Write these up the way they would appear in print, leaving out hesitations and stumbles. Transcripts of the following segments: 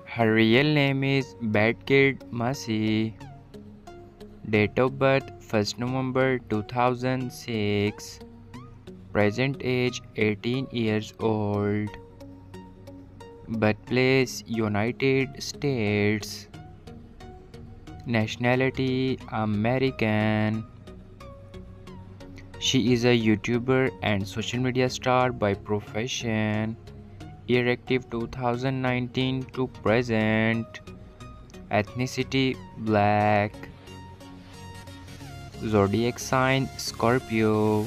Her real name is Batkid Masi. Date of birth 1st November 2006. Present age 18 years old. Birthplace United States. Nationality American. She is a YouTuber and social media star by profession. Year active 2019 to present. Ethnicity Black. Zodiac sign Scorpio.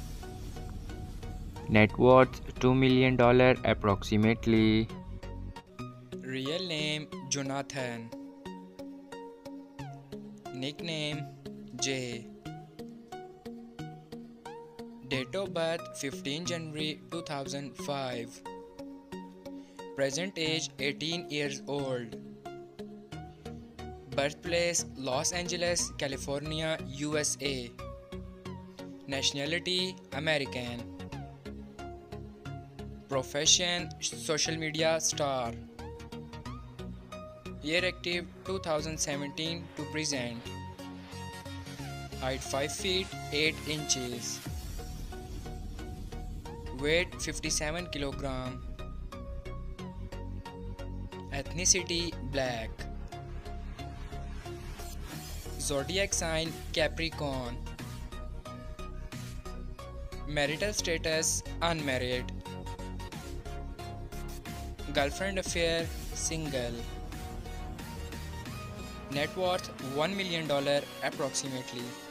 Net worth $2 million approximately. Real name Jonathan. Nickname J. Date of birth 15 January 2005. Present age 18 years old. Birthplace Los Angeles, California, USA. Nationality American. Profession social media star. Year active 2017 to present. Height 5 feet 8 inches. Weight 57 kg. Ethnicity black. Zodiac sign Capricorn. Marital status unmarried. Girlfriend affair single. Net worth $1 million approximately.